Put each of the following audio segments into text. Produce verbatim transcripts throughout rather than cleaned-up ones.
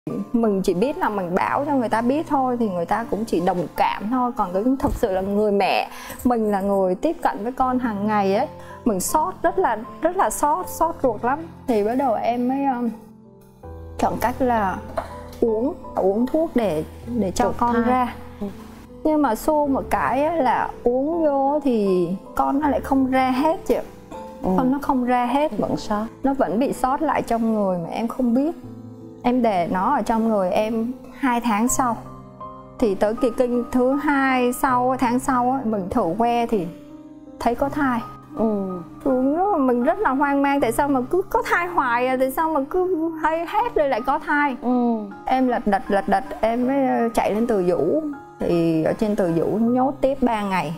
Mình chỉ biết là mình báo cho người ta biết thôi thì người ta cũng chỉ đồng cảm thôi, còn cái thực sự là người mẹ, mình là người tiếp cận với con hàng ngày ấy, mình xót rất là rất là xót xót ruột lắm. Thì bắt đầu em mới um, chọn cách là uống uống thuốc để để cho Được con thai. ra. Ừ. Nhưng mà xu một cái là uống vô thì con nó lại không ra hết chị ạ. Ừ. Con nó không ra hết, vẫn sót, nó vẫn bị sót lại trong người mà em không biết. Em để nó ở trong người em hai tháng sau thì tới kỳ kinh thứ hai sau tháng sau mình thử que thì thấy có thai. Ừ. Mình rất là hoang mang, tại sao mà cứ có thai hoài à? Tại sao mà cứ hay hết rồi lại có thai. Ừ. Em lật đật lật đật em mới chạy lên Từ Dũ, thì ở trên Từ Dũ nhốt tiếp ba ngày,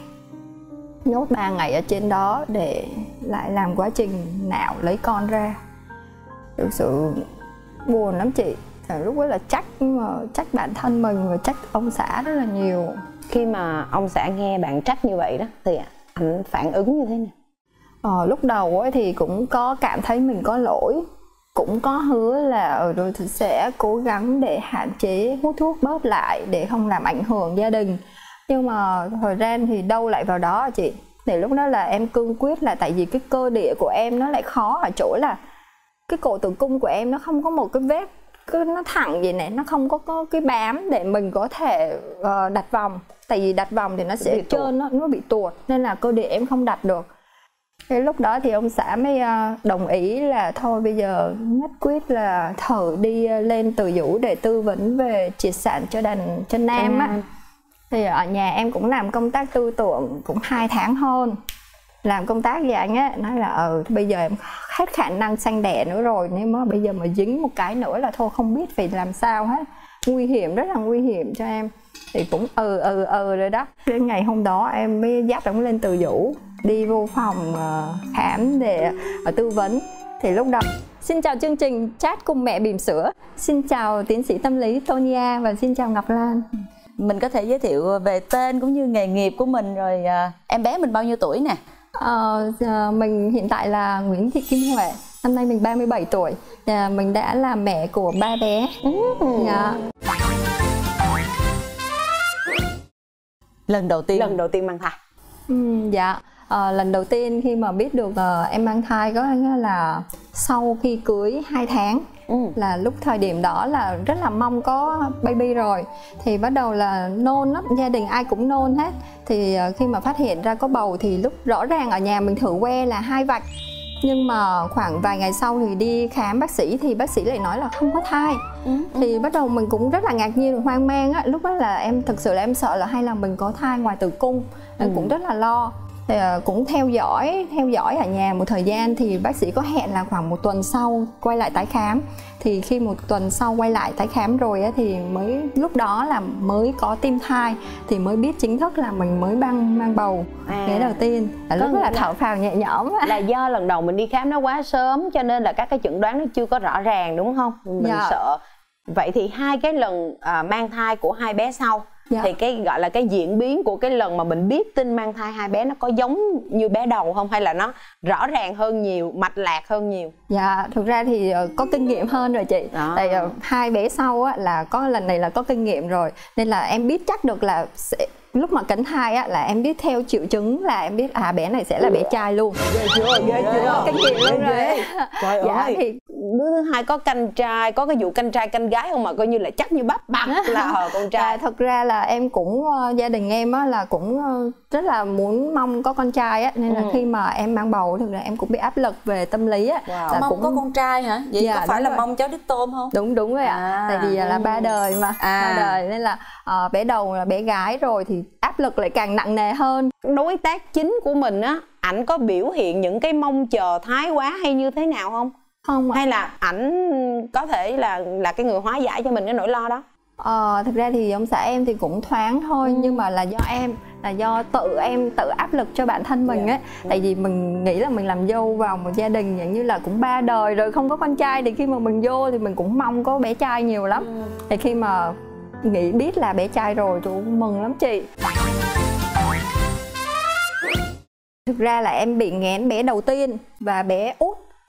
nhốt ba ngày ở trên đó để lại làm quá trình nạo lấy con ra. Thực sự buồn lắm chị. Lúc đó là trách trách bản thân mình và trách ông xã rất là nhiều. Khi mà ông xã nghe bạn trách như vậy đó thì anh phản ứng như thế nào? Ờ, lúc đầu ấy thì cũng có cảm thấy mình có lỗi, cũng có hứa là ở rồi thì sẽ cố gắng để hạn chế hút thuốc bớt lại để không làm ảnh hưởng gia đình. Nhưng mà thời gian thì đâu lại vào đó chị. Thì lúc đó là em cương quyết là tại vì cái cơ địa của em nó lại khó ở chỗ là cái cổ tử cung của em nó không có một cái vết cứ nó thẳng vậy này, nó không có, có cái bám để mình có thể uh, đặt vòng. Tại vì đặt vòng thì nó sẽ trơn, nó, nó bị tuột nên là cơ địa em không đặt được. Thế lúc đó thì ông xã mới uh, đồng ý là thôi bây giờ nhất quyết là thử đi uh, lên Từ Dũ để tư vấn về triệt sản cho đàn cho nam á. Thì ở nhà em cũng làm công tác tư tưởng cũng hai tháng hơn. Làm công tác với anh á, nói là ờ bây giờ em hết khả năng sanh đẻ nữa rồi, nếu mà bây giờ mà dính một cái nữa là thôi không biết phải làm sao hết, nguy hiểm, rất là nguy hiểm cho em. Thì cũng ừ ừ ừ rồi đó. Cái ngày hôm đó em mới dắt ông lên Từ Dũ đi vô phòng uh, khám để uh, tư vấn. Thì lúc đó xin chào chương trình Chat cùng mẹ bỉm sữa, xin chào tiến sĩ tâm lý Tonya và xin chào Ngọc Lan. Mình có thể giới thiệu về tên cũng như nghề nghiệp của mình rồi. Uh, em bé mình bao nhiêu tuổi nè? Ờ, mình hiện tại là Nguyễn Thị Kim Huệ, năm nay mình ba mươi bảy tuổi. Và mình đã là mẹ của ba bé. Ừ. Dạ. Lần đầu tiên lần đầu tiên mang thai. Ừ, dạ. À, lần đầu tiên khi mà biết được uh, em mang thai có nghĩa là sau khi cưới hai tháng. Ừ. Là lúc thời điểm đó là rất là mong có baby rồi. Thì bắt đầu là nôn lắm, gia đình ai cũng nôn hết. Thì uh, khi mà phát hiện ra có bầu thì lúc rõ ràng ở nhà mình thử que là hai vạch. Nhưng mà khoảng vài ngày sau thì đi khám bác sĩ thì bác sĩ lại nói là không có thai. Ừ. Thì bắt đầu mình cũng rất là ngạc nhiên và hoang mang á. Lúc đó là em thực sự là em sợ là hay là mình có thai ngoài tử cung. Em ừ. cũng rất là lo. Thì cũng theo dõi theo dõi ở nhà một thời gian thì bác sĩ có hẹn là khoảng một tuần sau quay lại tái khám. Thì khi một tuần sau quay lại tái khám rồi á, thì mới lúc đó là mới có tim thai thì mới biết chính thức là mình mới mang mang bầu à, bé đầu tiên. Là lúc đó là thở phào nhẹ nhõm. Là do lần đầu mình đi khám nó quá sớm cho nên là các cái chẩn đoán nó chưa có rõ ràng đúng không? Mình dạ. sợ. Vậy thì hai cái lần à, mang thai của hai bé sau dạ. thì cái gọi là cái diễn biến của cái lần mà mình biết tin mang thai hai bé nó có giống như bé đầu không, hay là nó rõ ràng hơn nhiều, mạch lạc hơn nhiều? Dạ, thực ra thì uh, có kinh nghiệm hơn rồi chị. Đó. Tại uh, hai bé sau á, là có lần này là có kinh nghiệm rồi nên là em biết chắc được là sẽ, lúc mà cánh thai á, là em biết theo triệu chứng là em biết à bé này sẽ là bé trai luôn. Ghê chưa, ghê chưa, kinh nghiệm luôn rồi. Trời dạ, ơi thì đứa thứ hai có canh trai, có cái vụ canh trai canh gái không mà coi như là chắc như bắp bắp là hờ con trai. À, thật ra là em cũng uh, gia đình em á là cũng uh, rất là muốn mong có con trai á, nên là ừ. khi mà em mang bầu thì em cũng bị áp lực về tâm lý á. Wow. Là mong cũng... có con trai hả? Vậy dạ, có phải là rồi. Mong cháu đích tôm không? Đúng đúng rồi ạ. À. Tại vì là ba đời mà, à. ba đời nên là uh, bé đầu là bé gái rồi thì áp lực lại càng nặng nề hơn. Đối tác chính của mình á, ảnh có biểu hiện những cái mong chờ thái quá hay như thế nào không? Không ạ. Hay là ảnh có thể là là cái người hóa giải cho mình cái nỗi lo đó? Ờ, thực ra thì ông xã em thì cũng thoáng thôi, ừ. nhưng mà là do em, là do tự em tự áp lực cho bản thân mình ấy. Yeah. Tại vì mình nghĩ là mình làm dâu vào một gia đình dạng như là cũng ba đời rồi không có con trai, thì khi mà mình vô thì mình cũng mong có bé trai nhiều lắm. Ừ. Thì khi mà nghĩ biết là bé trai rồi tôi cũng mừng lắm chị. Thực ra là em bị nghén bé đầu tiên và bé út,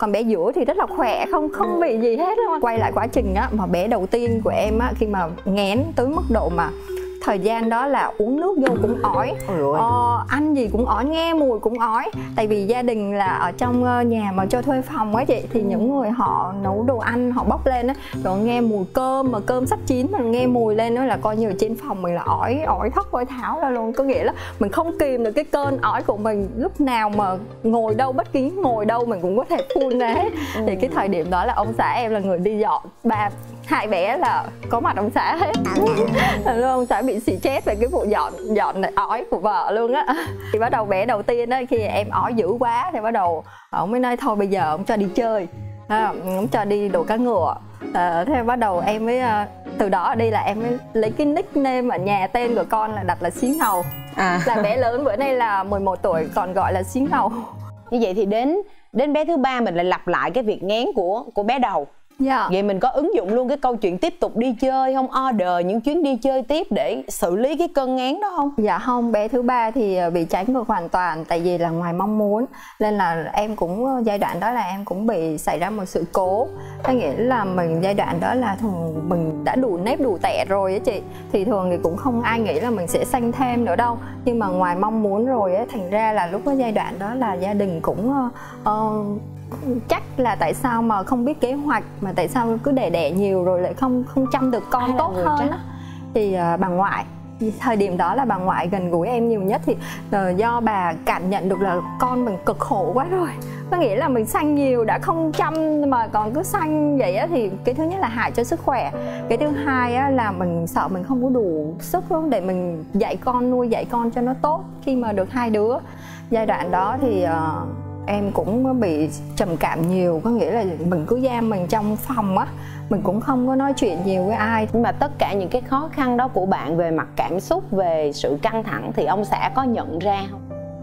còn bé giữa thì rất là khỏe, không không bị gì hết luôn. Quay lại quá trình á, mà bé đầu tiên của em á, khi mà nghén tới mức độ mà thời gian đó là uống nước vô cũng ói, ờ, ăn gì cũng ói, nghe mùi cũng ói. Tại vì gia đình là ở trong nhà mà cho thuê phòng á chị, thì những người họ nấu đồ ăn họ bốc lên á, rồi nghe mùi cơm mà cơm sắp chín mà nghe mùi lên đó là coi như ở trên phòng mình là ói ói thốc ói tháo ra luôn. Có nghĩa là mình không kìm được cái cơn ói của mình, lúc nào mà ngồi đâu, bất kỳ ngồi đâu mình cũng có thể phun ra hết. ừ. Thì cái thời điểm đó là ông xã em là người đi dọn, ba hai bé là có mặt ông xã hết. Luôn ông xã bị xì chết về cái vụ dọn dọn ói của vợ luôn á. Thì bắt đầu bé đầu tiên á, khi em ói dữ quá thì bắt đầu ông mới nói thôi bây giờ ông cho đi chơi, à, ông cho đi đổ cá ngựa. À, thế bắt đầu em mới từ đó ở đây là em mới lấy cái nickname ở nhà, tên của con là đặt là Xí Ngầu. À. Là bé lớn bữa nay là mười một tuổi còn gọi là Xí Ngầu. Như vậy thì đến đến bé thứ ba mình lại lặp lại cái việc nghén của của bé đầu. Dạ. Vậy mình có ứng dụng luôn cái câu chuyện tiếp tục đi chơi không, order những chuyến đi chơi tiếp để xử lý cái cơn nghén đó không? Dạ không, bé thứ ba thì bị trái ngược hoàn toàn, tại vì là ngoài mong muốn nên là em cũng giai đoạn đó là em cũng bị xảy ra một sự cố. Có nghĩa là mình giai đoạn đó là thường mình đã đủ nếp đủ tẻ rồi á chị, thì thường thì cũng không ai nghĩ là mình sẽ sanh thêm nữa đâu, nhưng mà ngoài mong muốn rồi á, thành ra là lúc cái giai đoạn đó là gia đình cũng uh, chắc là tại sao mà không biết kế hoạch, mà tại sao cứ đẻ đẻ nhiều rồi lại không không chăm được con tốt hơn á. Thì uh, bà ngoại, thời điểm đó là bà ngoại gần gũi em nhiều nhất, thì uh, do bà cảm nhận được là con mình cực khổ quá rồi. Có nghĩa là mình sanh nhiều đã không chăm mà còn cứ sanh vậy á, thì cái thứ nhất là hại cho sức khỏe, cái thứ hai á, là mình sợ mình không có đủ sức để mình dạy con, nuôi dạy con cho nó tốt khi mà được hai đứa. Giai đoạn đó thì uh, em cũng bị trầm cảm nhiều, có nghĩa là mình cứ giam mình trong phòng á, mình cũng không có nói chuyện nhiều với ai. Nhưng mà tất cả những cái khó khăn đó của bạn về mặt cảm xúc, về sự căng thẳng thì ông xã có nhận ra không?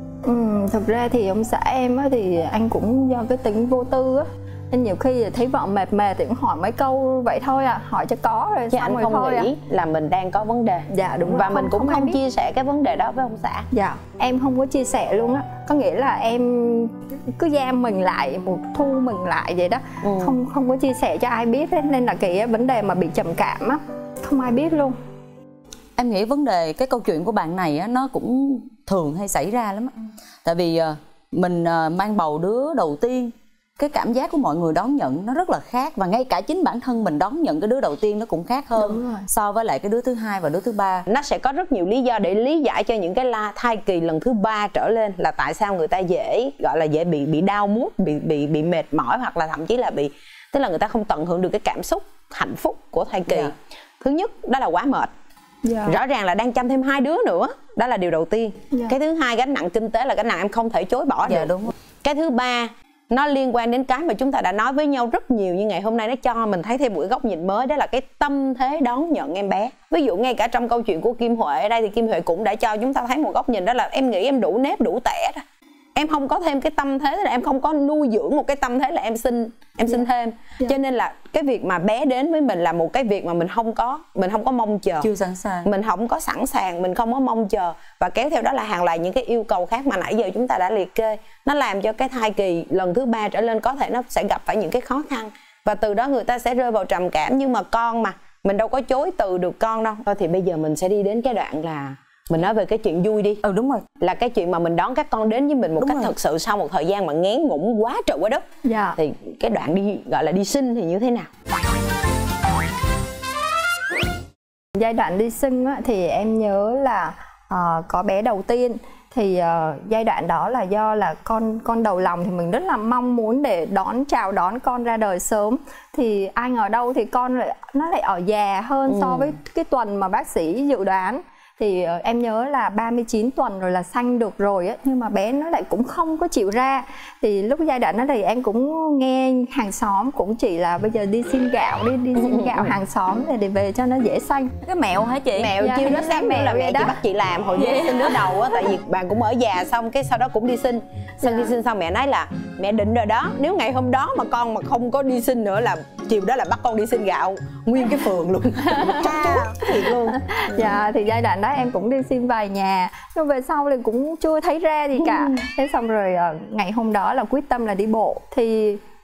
Ừ, thực ra thì ông xã em á, thì anh cũng do cái tính vô tư á, nên nhiều khi thấy vợ mệt mệt thì cũng hỏi mấy câu vậy thôi à, hỏi cho có rồi. Chứ xong anh rồi không thôi nghĩ à. là mình đang có vấn đề. Dạ đúng rồi. Và mình không, cũng không, không chia sẻ cái vấn đề đó với ông xã. Dạ em không có chia sẻ luôn á, có nghĩa là em cứ giam mình lại, một thu mình lại vậy đó. ừ. không không có chia sẻ cho ai biết ấy. Nên là cái vấn đề mà bị trầm cảm á không ai biết luôn. Em nghĩ vấn đề cái câu chuyện của bạn này á, nó cũng thường hay xảy ra lắm á. Tại vì mình mang bầu đứa đầu tiên, cái cảm giác của mọi người đón nhận nó rất là khác, và ngay cả chính bản thân mình đón nhận cái đứa đầu tiên nó cũng khác hơn so với lại cái đứa thứ hai và đứa thứ ba. Nó sẽ có rất nhiều lý do để lý giải cho những cái la thai kỳ lần thứ ba trở lên là tại sao người ta dễ gọi là dễ bị bị đau mút, bị bị bị mệt mỏi, hoặc là thậm chí là bị, tức là người ta không tận hưởng được cái cảm xúc hạnh phúc của thai kỳ. Yeah. Thứ nhất đó là quá mệt. Yeah. Rõ ràng là đang chăm thêm hai đứa nữa, đó là điều đầu tiên. Yeah. Cái thứ hai, gánh nặng kinh tế là gánh nặng em không thể chối bỏ được. Yeah, đúng. Cái thứ ba, nó liên quan đến cái mà chúng ta đã nói với nhau rất nhiều, nhưng ngày hôm nay nó cho mình thấy thêm một cái góc nhìn mới, đó là cái tâm thế đón nhận em bé. Ví dụ ngay cả trong câu chuyện của Kim Huệ ở đây thì Kim Huệ cũng đã cho chúng ta thấy một góc nhìn, đó là em nghĩ em đủ nếp đủ tẻ đó. Em không có thêm cái tâm thế là em không có nuôi dưỡng một cái tâm thế là em sinh em sinh thêm. Yeah. Cho nên là cái việc mà bé đến với mình là một cái việc mà mình không có mình không có mong chờ, chưa sẵn sàng, mình không có sẵn sàng, mình không có mong chờ, và kéo theo đó là hàng loạt những cái yêu cầu khác mà nãy giờ chúng ta đã liệt kê. Nó làm cho cái thai kỳ lần thứ ba trở lên có thể nó sẽ gặp phải những cái khó khăn, và từ đó người ta sẽ rơi vào trầm cảm. Nhưng mà con mà mình đâu có chối từ được con đâu. Thôi thì bây giờ mình sẽ đi đến cái đoạn là mình nói về cái chuyện vui đi. Ừ đúng rồi. Là cái chuyện mà mình đón các con đến với mình một đúng cách rồi. Thật sự sau một thời gian mà ngén ngủn quá trời quá đất. Dạ. Thì cái đoạn đi gọi là đi sinh thì như thế nào? Giai đoạn đi sinh á, thì em nhớ là uh, có bé đầu tiên. Thì uh, giai đoạn đó là do là con con đầu lòng thì mình rất là mong muốn để đón chào đón con ra đời sớm. Thì ai ngờ đâu thì con lại nó lại ở già hơn ừ. so với cái tuần mà bác sĩ dự đoán. Thì uh, em nhớ là ba mươi chín tuần rồi là sanh được rồi á, nhưng mà bé nó lại cũng không có chịu ra. Thì lúc giai đoạn đó thì em cũng nghe hàng xóm cũng chỉ là bây giờ đi xin gạo đi đi xin gạo hàng xóm để, để về cho nó dễ sanh. Cái mẹo hả chị? Mẹo dạ, chiêu nó sáng mẹo là mẹ đó. Chị bắt chị làm hồi yeah. sinh đứa đầu á, tại vì bạn cũng ở già xong cái sau đó cũng đi sinh. Xong yeah. đi sinh xong mẹ nói là mẹ định rồi đó, nếu ngày hôm đó mà con mà không có đi sinh nữa là chiều đó là bắt con đi xin gạo nguyên cái phường luôn. Chắc chú thiệt luôn. Dạ thì giai đoạn đó em cũng đi xin vài nhà, nhưng về sau thì cũng chưa thấy ra gì cả. Thế xong rồi ngày hôm đó là quyết tâm là đi bộ. Thì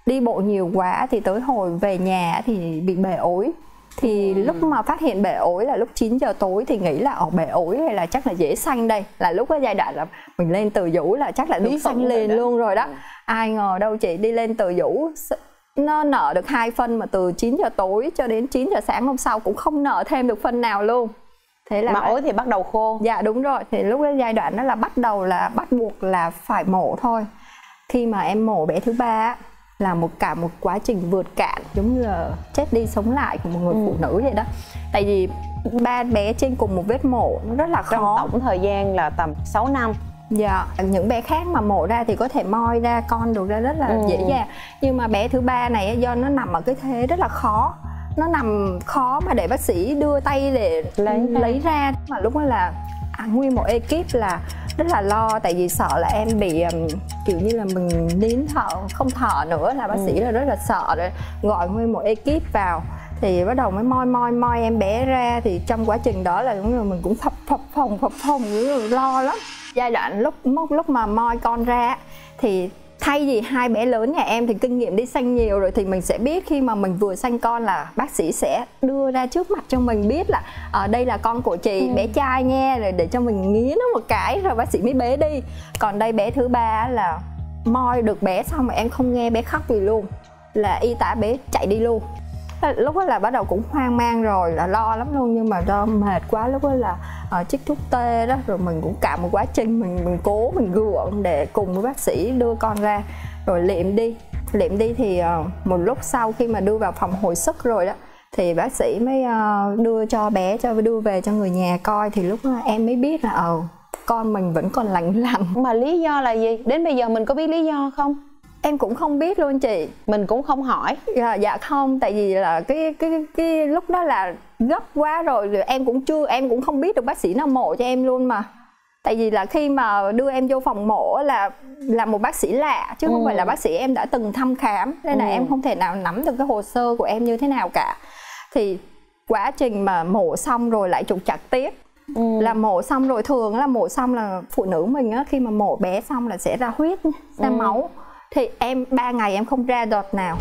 đi bộ nhiều quá thì tới hồi về nhà thì bị bể ối. Thì ừ. lúc mà phát hiện bể ối là lúc chín giờ tối thì nghĩ là ở bể ối hay là chắc là dễ sanh đây. Là lúc cái giai đoạn là mình lên Từ Dũ là chắc là nước sanh liền luôn rồi đó. Ừ. Ai ngờ đâu chị, đi lên Từ Dũ nó nở được hai phân mà từ chín giờ tối cho đến chín giờ sáng hôm sau cũng không nở thêm được phân nào luôn. Thế là mà ối thì bắt đầu khô. Dạ đúng rồi, thì lúc cái giai đoạn đó là bắt đầu là bắt buộc là phải mổ thôi. Khi mà em mổ bé thứ ba là một cả một quá trình vượt cạn, giống như là chết đi sống lại của một người ừ. phụ nữ vậy đó. Tại vì ba bé trên cùng một vết mổ nó rất là khó. Trong tổng thời gian là tầm sáu năm. Dạ, những bé khác mà mổ ra thì có thể moi ra con được ra rất là ừ. dễ dàng. Nhưng mà bé thứ ba này do nó nằm ở cái thế rất là khó, nó nằm khó mà để bác sĩ đưa tay để lấy, lấy ra. Mà lúc đó là à, nguyên một ekip là rất là lo, tại vì sợ là em bị um, kiểu như là mình nín thở không thở nữa, là bác ừ. sĩ là rất là sợ rồi, gọi nguyên một ekip vào thì bắt đầu mới moi moi moi em bé ra. Thì trong quá trình đó là đúng rồi mình cũng phập phập phồng phập phồng lo lắm. Giai đoạn lúc lúc mà moi con ra thì thay vì hai bé lớn nhà em thì kinh nghiệm đi sanh nhiều rồi, thì mình sẽ biết khi mà mình vừa sanh con là bác sĩ sẽ đưa ra trước mặt cho mình biết là ở đây là con của chị, ừ. bé trai nha, rồi để cho mình nghiến nó một cái rồi bác sĩ mới bế đi. Còn đây bé thứ ba là moi được bé xong mà em không nghe bé khóc gì luôn, là y tá bế chạy đi luôn. Lúc đó là bắt đầu cũng hoang mang rồi, là lo lắm luôn, nhưng mà do mệt quá lúc đó là uh, chích thuốc tê đó, rồi mình cũng cả một quá trình mình mình cố mình gượng để cùng với bác sĩ đưa con ra rồi liệm đi liệm đi thì uh, một lúc sau khi mà đưa vào phòng hồi sức rồi đó thì bác sĩ mới uh, đưa cho bé cho đưa về cho người nhà coi. Thì lúc đó em mới biết là ờ uh, con mình vẫn còn lành lặn. Mà lý do là gì? Đến bây giờ mình có biết lý do không? Em cũng không biết luôn chị. Mình cũng không hỏi. Dạ, dạ không, tại vì là cái cái cái lúc đó là gấp quá rồi, rồi em cũng chưa em cũng không biết được bác sĩ nào mổ cho em luôn mà. Tại vì là khi mà đưa em vô phòng mổ là là một bác sĩ lạ chứ ừ. không phải là bác sĩ em đã từng thăm khám, nên là ừ. em không thể nào nắm được cái hồ sơ của em như thế nào cả. Thì quá trình mà mổ xong rồi lại trục trặc tiếp. Ừ. Là mổ xong rồi, thường là mổ xong là phụ nữ mình á, khi mà mổ bé xong là sẽ ra huyết, ra ừ. máu. Thì em ba ngày em không ra giọt nào.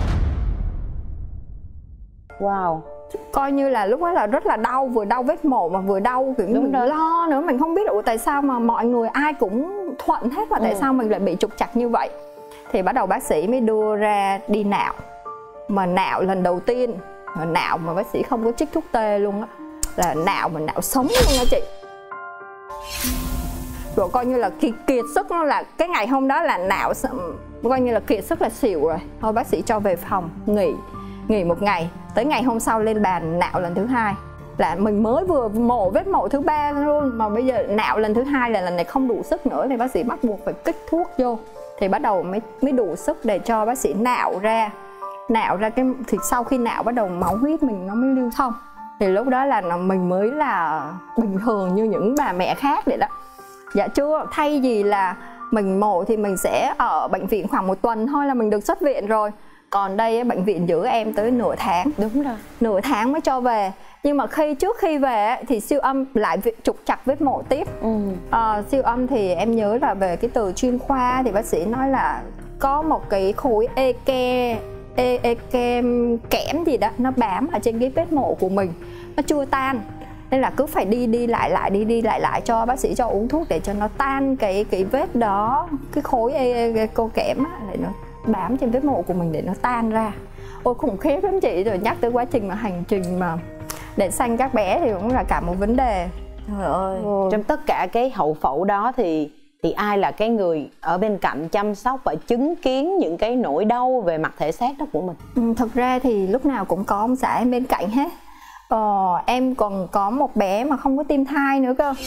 Wow. Coi như là lúc đó là rất là đau, vừa đau vết mổ mà vừa đau kiểu mình lo nữa, mình không biết được tại sao mà mọi người ai cũng thuận hết mà tại ừ. sao mình lại bị trục trặc như vậy. Thì bắt đầu bác sĩ mới đưa ra đi nạo. Mà nạo lần đầu tiên, mà nạo mà bác sĩ không có chích thuốc tê luôn á, là nạo mà nạo sống luôn á chị. Rồi coi như là kiệt, kiệt sức, nó là cái ngày hôm đó là nạo coi như là kiệt sức là xỉu rồi. Thôi bác sĩ cho về phòng nghỉ nghỉ một ngày, tới ngày hôm sau lên bàn nạo lần thứ hai. Là mình mới vừa mổ vết mổ thứ ba luôn mà bây giờ nạo lần thứ hai là lần này không đủ sức nữa, thì bác sĩ bắt buộc phải kích thuốc vô. Thì bắt đầu mới mới đủ sức để cho bác sĩ nạo ra nạo ra cái thì sau khi nạo bắt đầu máu huyết mình nó mới lưu thông. Thì lúc đó là mình mới là bình thường như những bà mẹ khác vậy đó. Dạ chưa, thay vì là mình mổ thì mình sẽ ở bệnh viện khoảng một tuần thôi là mình được xuất viện rồi. Còn đây bệnh viện giữ em tới nửa tháng. Đúng rồi. Nửa tháng mới cho về. Nhưng mà khi trước khi về thì siêu âm lại trục trặc vết mổ tiếp. ừ. à, Siêu âm thì em nhớ là về cái từ chuyên khoa thì bác sĩ nói là có một cái khối e ke e, e kem kẽm gì đó nó bám ở trên cái vết mổ của mình, nó chưa tan, nên là cứ phải đi đi lại lại đi đi lại lại cho bác sĩ cho uống thuốc để cho nó tan cái cái vết đó, cái khối e, e, cô kẽm á, để nó bám trên vết mổ của mình để nó tan ra. Ôi khủng khiếp lắm chị. Rồi nhắc tới quá trình mà hành trình mà để sanh các bé thì cũng là cả một vấn đề. Trời ơi. ừ. Trong tất cả cái hậu phẫu đó thì thì ai là cái người ở bên cạnh chăm sóc và chứng kiến những cái nỗi đau về mặt thể xác đó của mình? ừ, Thật ra thì lúc nào cũng có ông xã em bên cạnh hết. ờ, Em còn có một bé mà không có tim thai nữa cơ.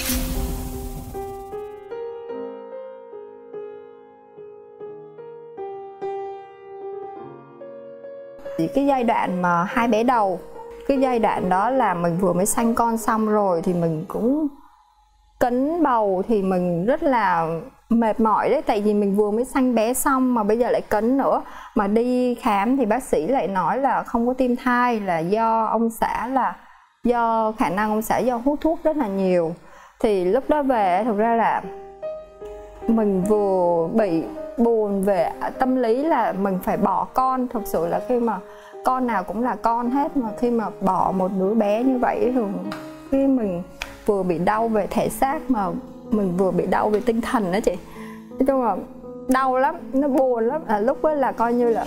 Cái giai đoạn mà hai bé đầu, cái giai đoạn đó là mình vừa mới sanh con xong rồi thì mình cũng cấn bầu, thì mình rất là mệt mỏi đấy. Tại vì mình vừa mới sanh bé xong mà bây giờ lại cấn nữa. Mà đi khám thì bác sĩ lại nói là không có tim thai, là do ông xã là do khả năng ông xã do hút thuốc rất là nhiều. Thì lúc đó về thực ra là mình vừa bị buồn về tâm lý là mình phải bỏ con. Thực sự là khi mà con nào cũng là con hết, mà khi mà bỏ một đứa bé như vậy thì khi mình vừa bị đau về thể xác mà mình vừa bị đau về tinh thần đó chị. Nói chung là đau lắm, nó buồn lắm. À, lúc đó là coi như là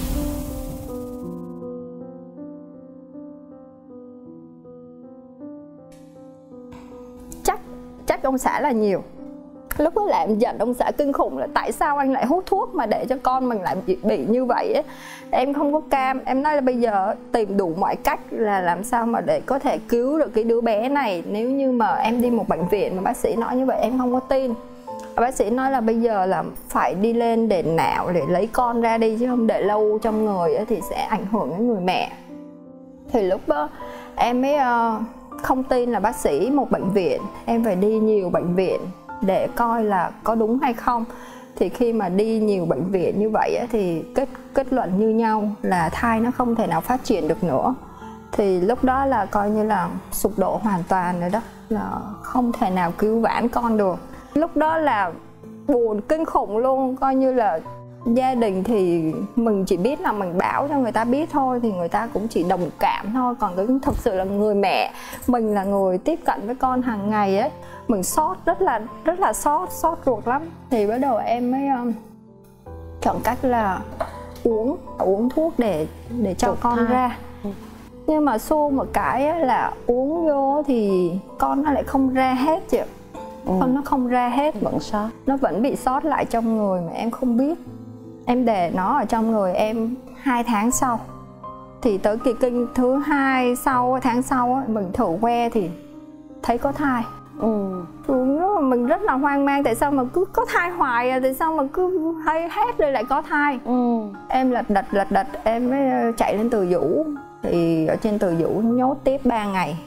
chắc chắc ông xã là nhiều. Lúc đó là em giận ông xã kinh khủng là tại sao anh lại hút thuốc mà để cho con mình lại bị, bị như vậy ấy. Em không có cam, em nói là bây giờ tìm đủ mọi cách là làm sao mà để có thể cứu được cái đứa bé này. Nếu như mà em đi một bệnh viện mà bác sĩ nói như vậy em không có tin. Bác sĩ nói là bây giờ là phải đi lên để não để lấy con ra đi, chứ không để lâu trong người ấy thì sẽ ảnh hưởng đến người mẹ. Thì lúc đó em mới uh, không tin là bác sĩ một bệnh viện, em phải đi nhiều bệnh viện để coi là có đúng hay không. Thì khi mà đi nhiều bệnh viện như vậy ấy, thì kết kết luận như nhau là thai nó không thể nào phát triển được nữa. Thì lúc đó là coi như là sụp đổ hoàn toàn rồi đó, là không thể nào cứu vãn con được. Lúc đó là buồn kinh khủng luôn, coi như là gia đình thì mình chỉ biết là mình báo cho người ta biết thôi, thì người ta cũng chỉ đồng cảm thôi. Còn cái thực sự là người mẹ, mình là người tiếp cận với con hàng ngày ấy, mình xót rất là rất là xót xót ruột lắm. Thì bắt đầu em mới um, chọn cách là uống uống thuốc để để cho Được con thai. ra. Ừ. Nhưng mà xu một cái ấy là uống vô thì con nó lại không ra hết chị ạ. Ừ. Con nó không ra hết, vẫn sót, nó vẫn bị sót lại trong người mà em không biết. Em để nó ở trong người em hai tháng sau, thì tới kỳ kinh thứ hai sau tháng sau mình thử que thì thấy có thai. Ừ. Mình rất là hoang mang, tại sao mà cứ có thai hoài à? Tại sao mà cứ hay hết rồi lại có thai. Ừ. Em lật đật lật đật em mới chạy lên Từ Dũ. Thì ở trên Từ Dũ nhốt tiếp ba ngày,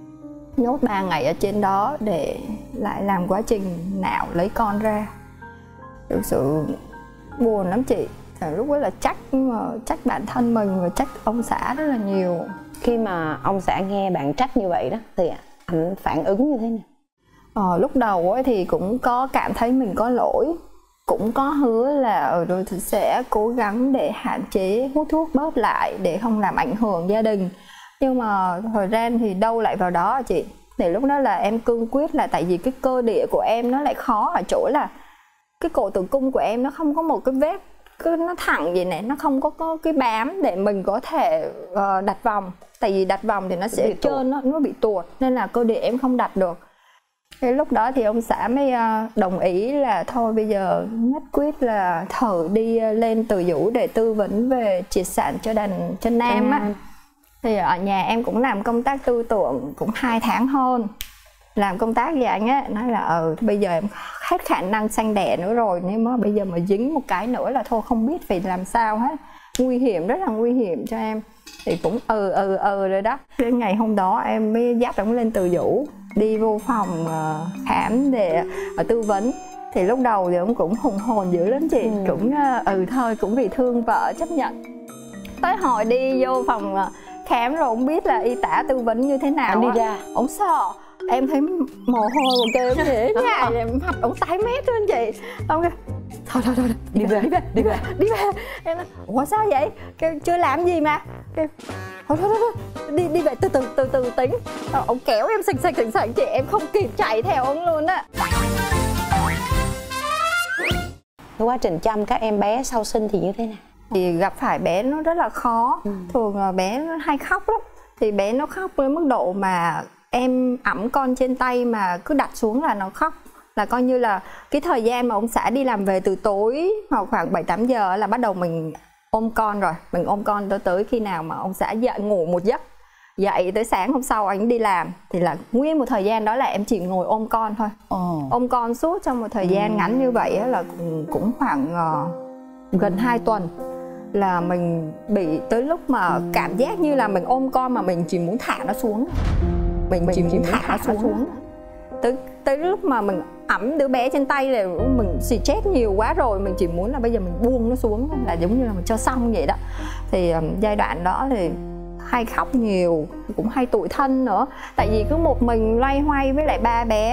nhốt ba ngày ở trên đó để lại làm quá trình não lấy con ra. Thực sự buồn lắm chị. Lúc đó là trách, trách bản thân mình và trách ông xã rất là nhiều. Khi mà ông xã nghe bạn trách như vậy đó thì anh phản ứng như thế nào? Ờ, lúc đầu ấy thì cũng có cảm thấy mình có lỗi, cũng có hứa là ở rồi thì sẽ cố gắng để hạn chế hút thuốc bớt lại để không làm ảnh hưởng gia đình. Nhưng mà thời gian thì đâu lại vào đó chị. Thì lúc đó là em cương quyết là tại vì cái cơ địa của em nó lại khó ở chỗ là cái cổ tử cung của em nó không có một cái vết cứ nó thẳng vậy này, nó không có, có cái bám để mình có thể uh, đặt vòng. Tại vì đặt vòng thì nó sẽ trơn, nó, nó bị tuột, nên là cơ địa em không đặt được. Cái lúc đó thì ông xã mới uh, đồng ý là thôi bây giờ nhất quyết là thử đi uh, lên Từ Dũ để tư vấn về triệt sản cho đàn cho nam á. Thì ở nhà em cũng làm công tác tư tưởng cũng hai tháng hơn. Làm công tác với anh á, nói là ờ bây giờ em hết khả năng sanh đẻ nữa rồi, nếu mà bây giờ mà dính một cái nữa là thôi không biết phải làm sao hết, nguy hiểm, rất là nguy hiểm cho em. Thì cũng ừ ừ ừ rồi đó. Cái ngày hôm đó em mới dắt ông lên Từ Dũ, đi vô phòng uh, khám để uh, tư vấn. Thì lúc đầu thì ông cũng hùng hồn dữ lắm chị. Ừ. Cũng uh, ừ thôi cũng vì thương vợ chấp nhận. Tới hồi đi vô phòng uh, khám rồi ông biết là y tá tư vấn như thế nào. Anh đi ra ông sợ. Em thấy mồ hôi một kêu gì ở nhà, mặt ông tái mét luôn chị. Ông kêu thôi thôi thôi đi về đi về đi về đi về. Em nói ủa sao vậy? Kêu chưa làm gì mà. Kêu thôi thôi thôi đi đi về từ từ từ từ tính. Ông kéo em sình sình sình sình chị, em không kịp chạy theo ông luôn á. Cái quá trình chăm các em bé sau sinh thì như thế nào? Thì gặp phải bé nó rất là khó. Ừ. Thường là bé nó hay khóc lắm. Thì bé nó khóc với mức độ mà em ẵm con trên tay mà cứ đặt xuống là nó khóc. Là coi như là cái thời gian mà ông xã đi làm về từ tối hoặc khoảng bảy tám giờ là bắt đầu mình ôm con rồi. Mình ôm con tới tới khi nào mà ông xã dậy ngủ một giấc, dậy tới sáng hôm sau anh đi làm. Thì là nguyên một thời gian đó là em chỉ ngồi ôm con thôi. oh. Ôm con suốt trong một thời gian ừ. ngắn như vậy là cũng khoảng uh, gần hai tuần. Là mình bị tới lúc mà ừ. cảm giác như là mình ôm con mà mình chỉ muốn thả nó xuống. Mình, mình chỉ muốn thả, thả nó xuống, xuống. Tới, tới lúc mà mình ẵm đứa bé trên tay là mình xì chết nhiều quá rồi. Mình chỉ muốn là bây giờ mình buông nó xuống, là giống như là mình cho xong vậy đó. Thì um, giai đoạn đó thì hay khóc nhiều, cũng hay tủi thân nữa. Tại vì cứ một mình loay hoay với lại ba bé.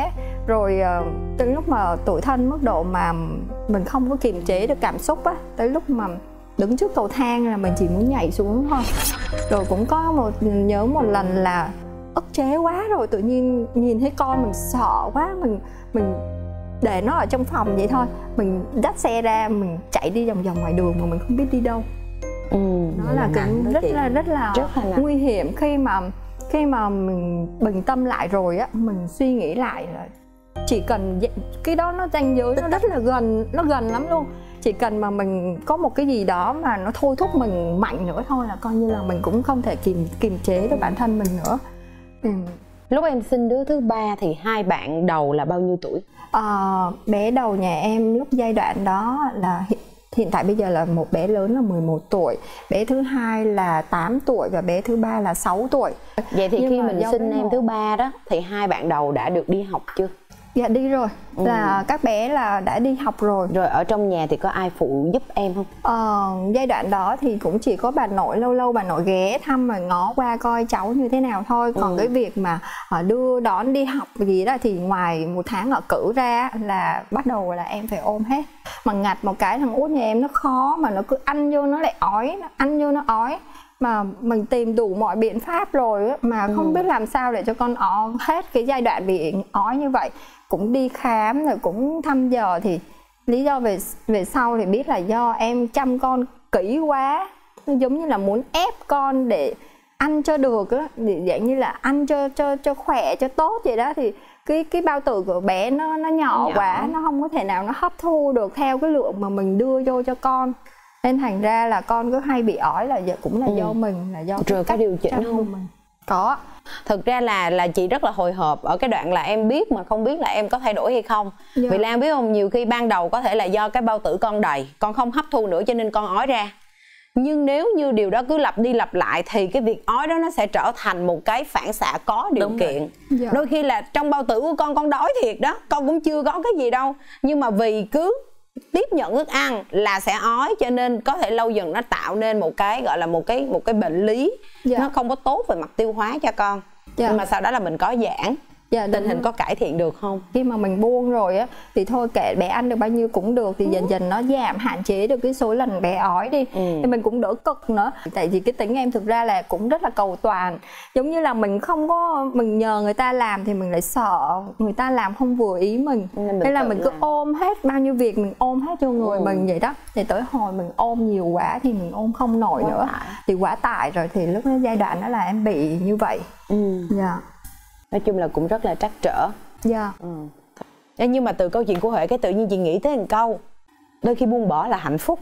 Rồi uh, từ lúc mà tủi thân mức độ mà mình không có kiềm chế được cảm xúc á, tới lúc mà đứng trước cầu thang là mình chỉ muốn nhảy xuống thôi. Rồi cũng có một nhớ một lần là ức chế quá rồi, tự nhiên nhìn thấy con mình sợ quá, mình mình để nó ở trong phòng vậy thôi, mình dắt xe ra mình chạy đi vòng vòng ngoài đường mà mình không biết đi đâu. Ừ, nó là cũng rất là rất là, rất là nguy hiểm. Khi mà khi mà mình bình tâm lại rồi á, mình suy nghĩ lại là chỉ cần cái đó nó ranh giới nó rất là gần, nó gần lắm luôn. Chỉ cần mà mình có một cái gì đó mà nó thôi thúc mình mạnh nữa thôi là coi như là mình cũng không thể kìm kiềm chế được bản thân mình nữa. Ừ. Lúc em sinh đứa thứ ba thì hai bạn đầu là bao nhiêu tuổi? À, bé đầu nhà em lúc giai đoạn đó là hiện, hiện tại bây giờ là một bé lớn là mười một tuổi, bé thứ hai là tám tuổi và bé thứ ba là sáu tuổi. Vậy thì Nhưng khi mình sinh em một... thứ ba đó thì hai bạn đầu đã được đi học chưa? Dạ đi rồi, ừ. là các bé là đã đi học rồi. Rồi ở trong nhà thì có ai phụ giúp em không? Ờ, giai đoạn đó thì cũng chỉ có bà nội, lâu lâu bà nội ghé thăm rồi ngó qua coi cháu như thế nào thôi. Còn ừ. cái việc mà đưa đón đi học gì đó thì ngoài một tháng ở cử ra là bắt đầu là em phải ôm hết. Mà ngặt một cái thằng út nhà em nó khó mà nó cứ ăn vô nó lại ói, nó ăn vô nó ói. Mà mình tìm đủ mọi biện pháp rồi mà không ừ. biết làm sao để cho con ó hết cái giai đoạn bị ói như vậy. Cũng đi khám rồi cũng thăm dò thì lý do về về sau thì biết là do em chăm con kỹ quá, nó giống như là muốn ép con để ăn cho được á, để dạng như là ăn cho cho cho khỏe cho tốt vậy đó, thì cái cái bao tử của bé nó nó nhỏ, nhỏ quá, nó không có thể nào nó hấp thu được theo cái lượng mà mình đưa vô cho con, nên thành ra là con cứ hay bị ói là cũng là ừ. do mình, là do rồi có điều chỉnh không? Mình. Có. Thực ra là là chị rất là hồi hộp ở cái đoạn là em biết mà không biết là em có thay đổi hay không. Dạ. Vì Lan biết không, nhiều khi ban đầu có thể là do cái bao tử con đầy, con không hấp thu nữa cho nên con ói ra. Nhưng nếu như điều đó cứ lặp đi lặp lại thì cái việc ói đó nó sẽ trở thành một cái phản xạ có điều Đúng kiện. Dạ. Đôi khi là trong bao tử của con con đói thiệt đó, con cũng chưa có cái gì đâu, nhưng mà vì cứ tiếp nhận thức ăn là sẽ ói, cho nên có thể lâu dần nó tạo nên một cái gọi là một cái một cái bệnh lý dạ. nó không có tốt về mặt tiêu hóa cho con. Dạ. Nhưng mà sau đó là mình có giãn. Dạ, tình hình có cải thiện được không? Khi mà mình buông rồi á thì thôi kệ bé ăn được bao nhiêu cũng được, thì ừ. dần dần nó giảm, hạn chế được cái số lần bé ói đi. ừ. Thì mình cũng đỡ cực nữa. Tại vì cái tính em thực ra là cũng rất là cầu toàn, giống như là mình không có, mình nhờ người ta làm thì mình lại sợ người ta làm không vừa ý mình, nên, nên là mình cứ làm. ôm hết bao nhiêu việc, mình ôm hết cho người ừ. mình vậy đó. Thì tới hồi mình ôm nhiều quá thì mình ôm không nổi quá nữa tải. Thì quá tải rồi, thì lúc đó giai đoạn đó là em bị như vậy. ừ. Dạ. Nói chung là cũng rất là trắc trở. Dạ. ừ. Nhưng mà từ câu chuyện của Huệ cái tự nhiên chị nghĩ tới một câu, đôi khi buông bỏ là hạnh phúc.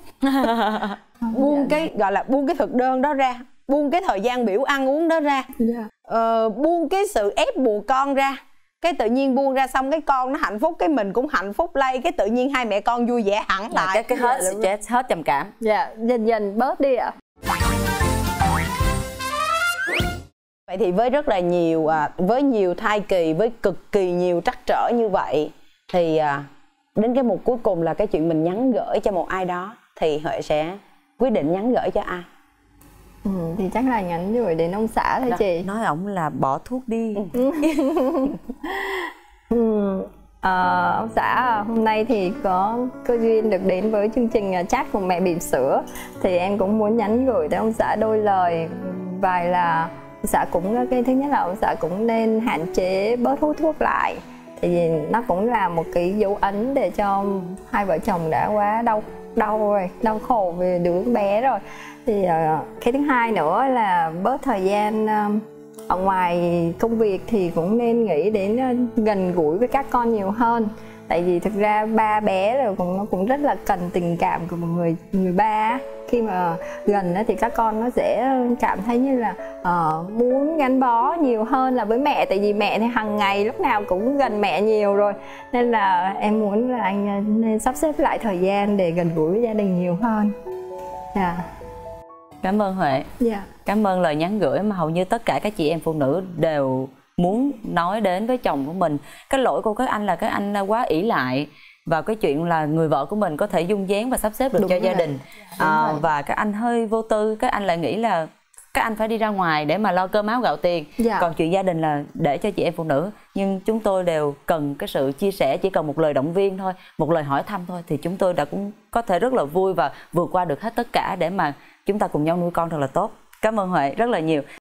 Buông dạ, cái gọi là buông cái thực đơn đó ra, buông cái thời gian biểu ăn uống đó ra, dạ. ờ, buông cái sự ép buộc con ra, cái tự nhiên buông ra xong cái con nó hạnh phúc, cái mình cũng hạnh phúc lây, cái tự nhiên hai mẹ con vui vẻ hẳn lại. Cái, cái hết dạ, stress, hết trầm cảm. Dạ, dần dần bớt đi ạ. Vậy thì với rất là nhiều, với nhiều thai kỳ, với cực kỳ nhiều trắc trở như vậy, thì đến cái mục cuối cùng là cái chuyện mình nhắn gửi cho một ai đó, thì Huệ sẽ quyết định nhắn gửi cho ai? Ừ, thì chắc là nhắn gửi đến ông xã thôi đó, chị. Nói ổng là bỏ thuốc đi. ừ. ừ. À, ông xã hôm nay thì có cơ duyên được đến với chương trình chat của mẹ bỉm sữa, thì em cũng muốn nhắn gửi tới ông xã đôi lời vài là ông xã cũng, cái thứ nhất là ông xã cũng nên hạn chế bớt hút thuốc lại, thì nó cũng là một cái dấu ấn để cho hai vợ chồng đã quá đau đau rồi, đau khổ về đứa bé rồi. Thì cái thứ hai nữa là bớt thời gian ở ngoài công việc thì cũng nên nghĩ đến gần gũi với các con nhiều hơn. Tại vì thực ra ba bé rồi cũng nó cũng rất là cần tình cảm của một người người ba. Khi mà gần thì các con nó sẽ cảm thấy như là uh, muốn gắn bó nhiều hơn là với mẹ. Tại vì mẹ thì hàng ngày lúc nào cũng gần mẹ nhiều rồi, nên là em muốn là anh nên sắp xếp lại thời gian để gần gũi với gia đình nhiều hơn. Dạ. Yeah. Cảm ơn Huệ. Dạ. Cảm ơn lời nhắn gửi mà hầu như tất cả các chị em phụ nữ đều muốn nói đến với chồng của mình. Cái lỗi của các anh là các anh quá ỷ lại vào cái chuyện là người vợ của mình có thể dung dáng và sắp xếp được Đúng cho rồi. gia đình. À, và các anh hơi vô tư, các anh lại nghĩ là các anh phải đi ra ngoài để mà lo cơm áo gạo tiền. Dạ. Còn chuyện gia đình là để cho chị em phụ nữ. Nhưng chúng tôi đều cần cái sự chia sẻ, chỉ cần một lời động viên thôi, một lời hỏi thăm thôi, thì chúng tôi đã cũng có thể rất là vui và vượt qua được hết tất cả để mà chúng ta cùng nhau nuôi con thật là tốt. Cảm ơn Huệ rất là nhiều.